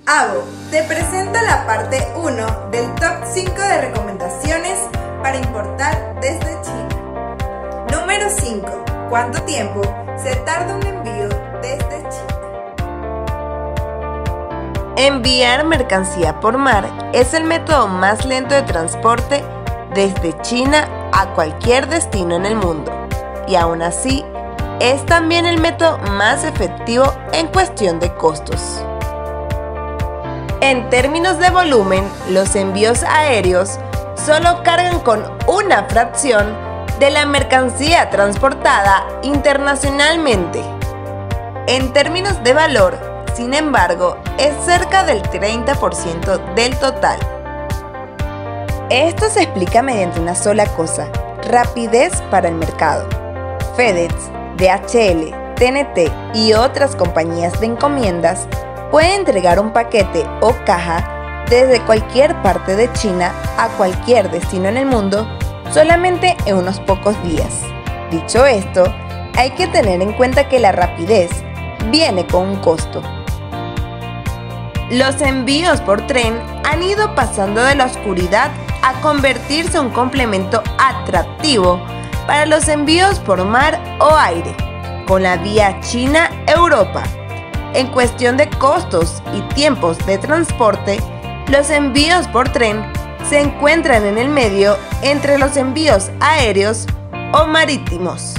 Avo te presenta la parte 1 del top 5 de recomendaciones para importar desde China. Número 5. ¿Cuánto tiempo se tarda un envío desde China? Enviar mercancía por mar es el método más lento de transporte desde China a cualquier destino en el mundo, y aún así es también el método más efectivo en cuestión de costos. En términos de volumen, los envíos aéreos solo cargan con una fracción de la mercancía transportada internacionalmente. En términos de valor, sin embargo, es cerca del 30% del total. Esto se explica mediante una sola cosa: rapidez para el mercado. FedEx, DHL, TNT y otras compañías de encomiendas pueden entregar un paquete o caja desde cualquier parte de China a cualquier destino en el mundo solamente en unos pocos días. Dicho esto, hay que tener en cuenta que la rapidez viene con un costo. Los envíos por tren han ido pasando de la oscuridad a convertirse en un complemento atractivo para los envíos por mar o aire, con la vía China-Europa. En cuestión de costos y tiempos de transporte, los envíos por tren se encuentran en el medio entre los envíos aéreos o marítimos.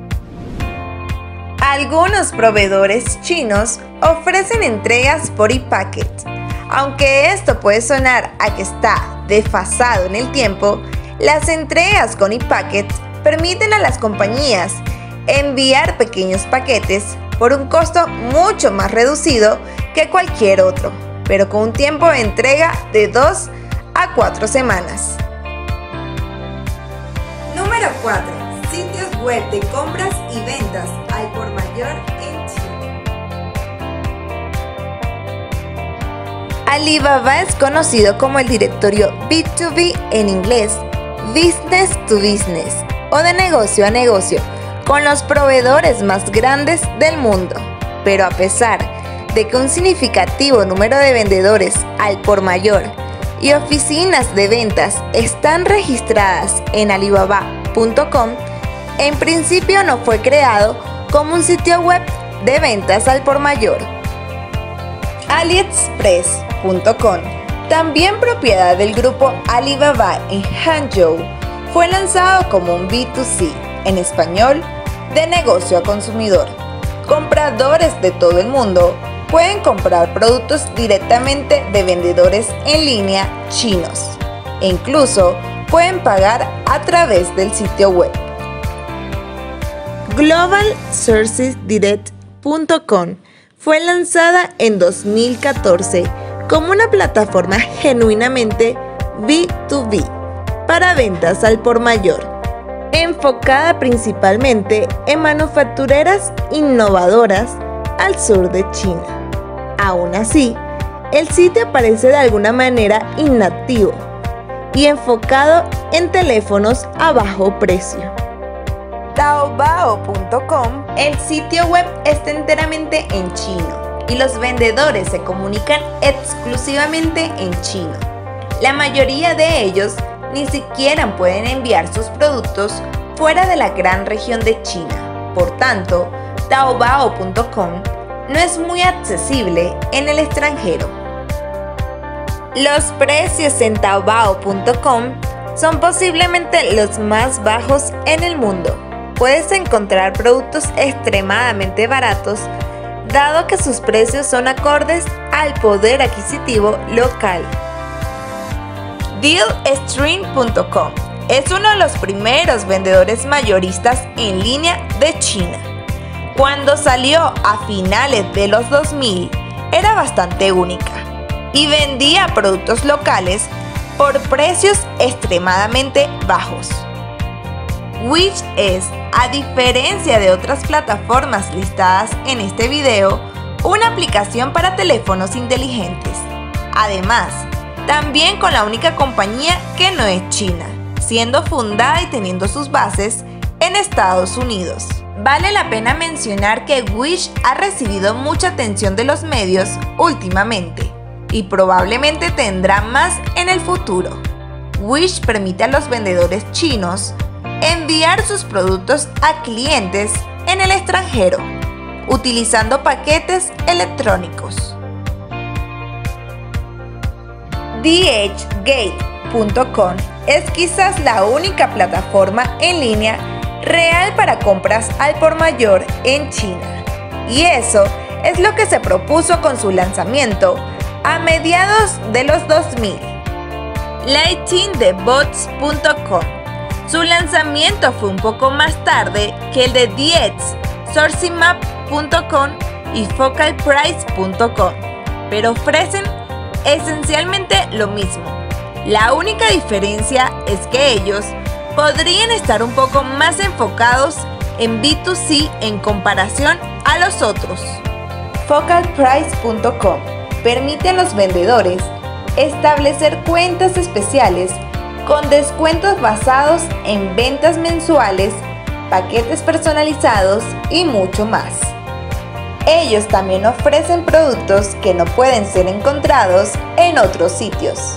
Algunos proveedores chinos ofrecen entregas por e-packet. Aunque esto puede sonar a que está desfasado en el tiempo, las entregas con e-packet permiten a las compañías enviar pequeños paquetes por un costo mucho más reducido que cualquier otro, pero con un tiempo de entrega de 2 a 4 semanas. Número 4. Sitios web de compras y ventas al por mayor en China. Alibaba es conocido como el directorio B2B, en inglés Business to Business, o de negocio a negocio, con los proveedores más grandes del mundo. Pero a pesar de que un significativo número de vendedores al por mayor y oficinas de ventas están registradas en Alibaba.com, en principio no fue creado como un sitio web de ventas al por mayor. AliExpress.com, también propiedad del grupo Alibaba en Hangzhou, fue lanzado como un B2C, en español, de negocio a consumidor. Compradores de todo el mundo pueden comprar productos directamente de vendedores en línea chinos e incluso pueden pagar a través del sitio web. GlobalSourcesDirect.com fue lanzada en 2014 como una plataforma genuinamente B2B para ventas al por mayor, enfocada principalmente en manufactureras innovadoras al sur de China. Aún así, el sitio parece de alguna manera inactivo y enfocado en teléfonos a bajo precio. Taobao.com, el sitio web está enteramente en chino y los vendedores se comunican exclusivamente en chino. La mayoría de ellos ni siquiera pueden enviar sus productos fuera de la gran región de China. Por tanto, Taobao.com no es muy accesible en el extranjero. Los precios en Taobao.com son posiblemente los más bajos en el mundo. Puedes encontrar productos extremadamente baratos, dado que sus precios son acordes al poder adquisitivo local. Dealstream.com es uno de los primeros vendedores mayoristas en línea de China. Cuando salió a finales de los 2000, era bastante única y vendía productos locales por precios extremadamente bajos. Wish es, a diferencia de otras plataformas listadas en este video, una aplicación para teléfonos inteligentes. Además, también con la única compañía que no es china, siendo fundada y teniendo sus bases en Estados Unidos. Vale la pena mencionar que Wish ha recibido mucha atención de los medios últimamente, y probablemente tendrá más en el futuro. Wish permite a los vendedores chinos enviar sus productos a clientes en el extranjero, utilizando paquetes electrónicos. DHgate.com es quizás la única plataforma en línea real para compras al por mayor en China. Y eso es lo que se propuso con su lanzamiento a mediados de los 2000. LightingTheBots.com. Su lanzamiento fue un poco más tarde que el de Diez, SourcingMap.com y FocalPrice.com, pero ofrecen esencialmente lo mismo. La única diferencia es que ellos podrían estar un poco más enfocados en B2C en comparación a los otros. FocalPrice.com permite a los vendedores establecer cuentas especiales con descuentos basados en ventas mensuales, paquetes personalizados y mucho más. Ellos también ofrecen productos que no pueden ser encontrados en otros sitios.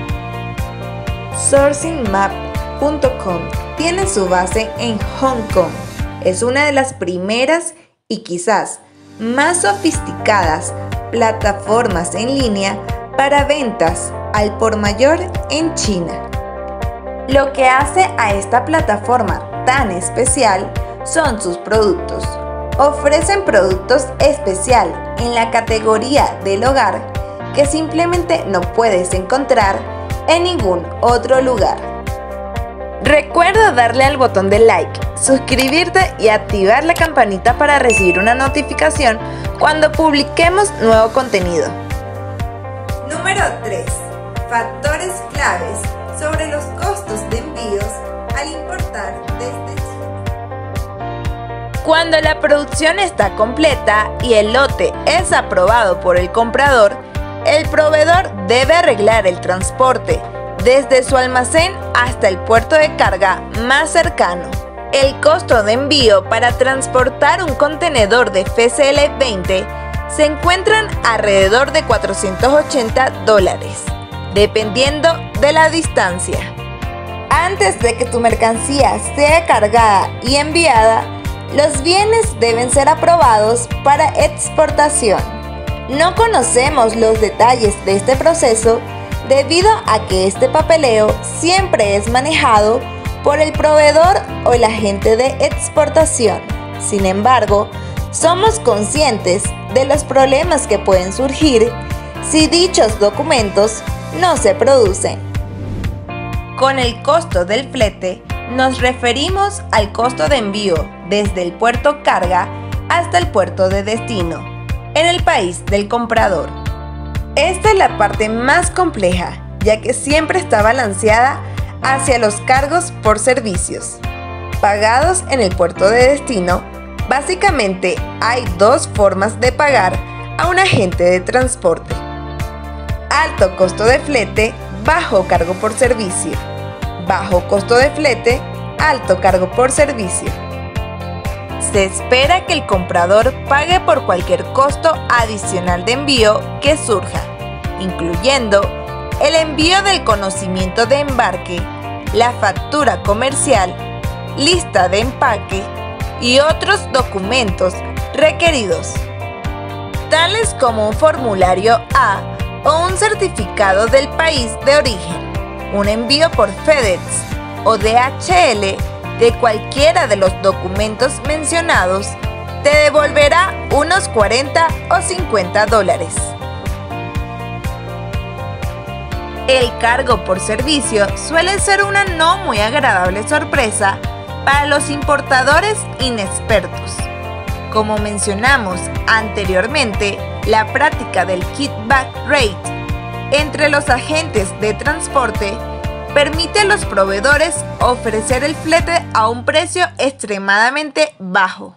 SourcingMap.com tiene su base en Hong Kong. Es una de las primeras y quizás más sofisticadas plataformas en línea para ventas al por mayor en China. Lo que hace a esta plataforma tan especial son sus productos. Ofrecen productos especial en la categoría del hogar que simplemente no puedes encontrar en ningún otro lugar. Recuerda darle al botón de like, suscribirte y activar la campanita para recibir una notificación cuando publiquemos nuevo contenido. Número 3. Factores claves sobre los costos de envíos al importar desde China. Cuando la producción está completa y el lote es aprobado por el comprador, el proveedor debe arreglar el transporte desde su almacén hasta el puerto de carga más cercano. El costo de envío para transportar un contenedor de FCL 20 se encuentran alrededor de $480, dependiendo de la distancia. Antes de que tu mercancía sea cargada y enviada, los bienes deben ser aprobados para exportación. No conocemos los detalles de este proceso debido a que este papeleo siempre es manejado por el proveedor o el agente de exportación. Sin embargo, somos conscientes de los problemas que pueden surgir si dichos documentos no se producen. Con el costo del flete, nos referimos al costo de envío desde el puerto carga hasta el puerto de destino, en el país del comprador. Esta es la parte más compleja, ya que siempre está balanceada hacia los cargos por servicios pagados en el puerto de destino. Básicamente hay dos formas de pagar a un agente de transporte: alto costo de flete, bajo cargo por servicio; bajo costo de flete, alto cargo por servicio. Se espera que el comprador pague por cualquier costo adicional de envío que surja, incluyendo el envío del conocimiento de embarque, la factura comercial, lista de empaque y otros documentos requeridos, tales como un formulario A o un certificado del país de origen. Un envío por FedEx o DHL de cualquiera de los documentos mencionados te devolverá unos $40 o $50. El cargo por servicio suele ser una no muy agradable sorpresa para los importadores inexpertos. Como mencionamos anteriormente, la práctica del kickback rate entre los agentes de transporte permite a los proveedores ofrecer el flete a un precio extremadamente bajo.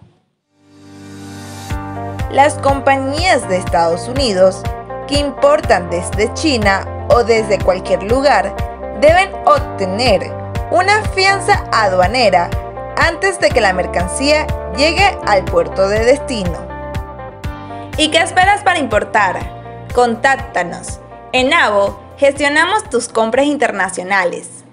Las compañías de Estados Unidos que importan desde China o desde cualquier lugar deben obtener una fianza aduanera antes de que la mercancía llegue al puerto de destino. ¿Y qué esperas para importar? Contáctanos En Avo, gestionamos tus compras internacionales.